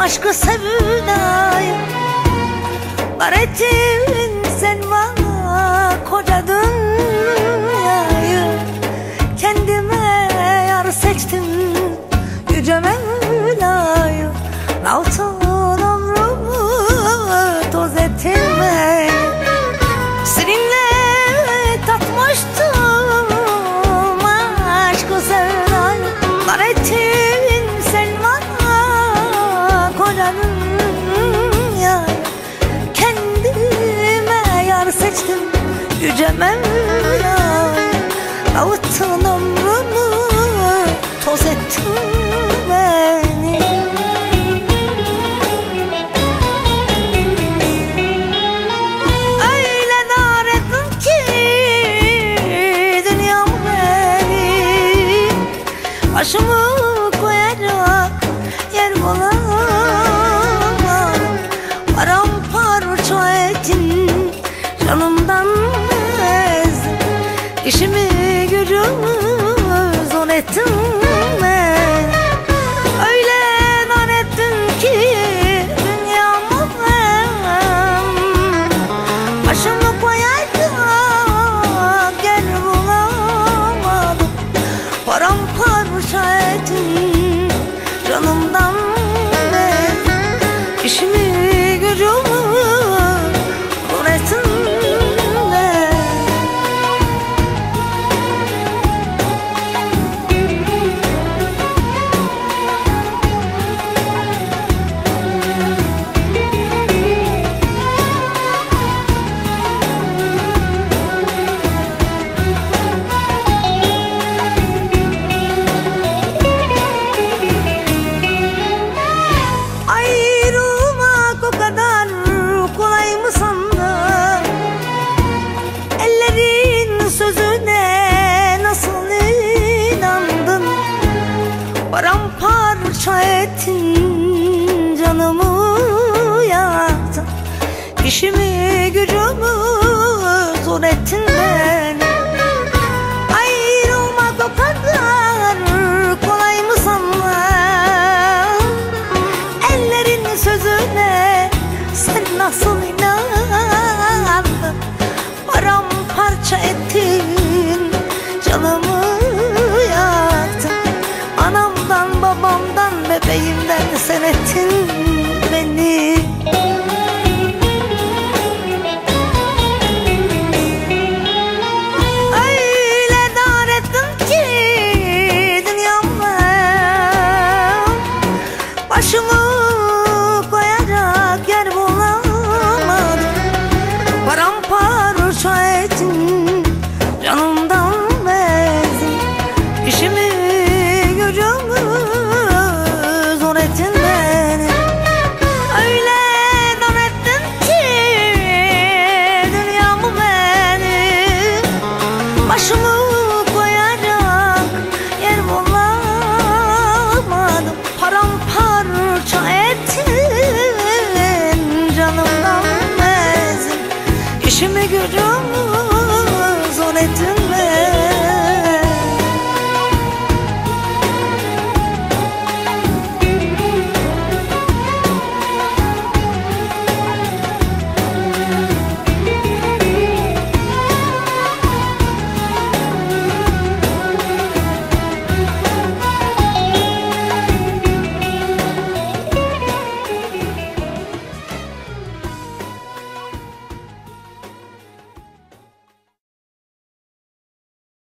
aşkı sevdayı var ettin sen bana koca dünyayı. Kendime yar seçtim yüce Mevla'yı. Altın ömrümü toz ettin beni. Seninle tatmıştım aşkı sevdayı var ettin sen bana koca dünyayı. Kendime yar seçtim yüce Mevla'yı. Avuttun ömrümü toz ettin beni. Öyle dar ettin ki dünyam beni. Başımı koyacak yer bulamadım. Paramparça ettin canımdan ezdin. İşimi gücümü zor ettin ben. Öyle nan ettin ki dünyamı ben. Başımı koyacak yer bulamadım. Paramparça ettin canımdan ezdin. İşimi gücümü zor ettin. Ayrılmak o kadar kolay mı sandın? Ellerin sözüne nasıl inandın? Paramparça ettin canımı yaktın. İşimi gücümü zor ettin beni. Ayrılmak o kadar kolay mı sandın? Ellerin sözüne sen nasıl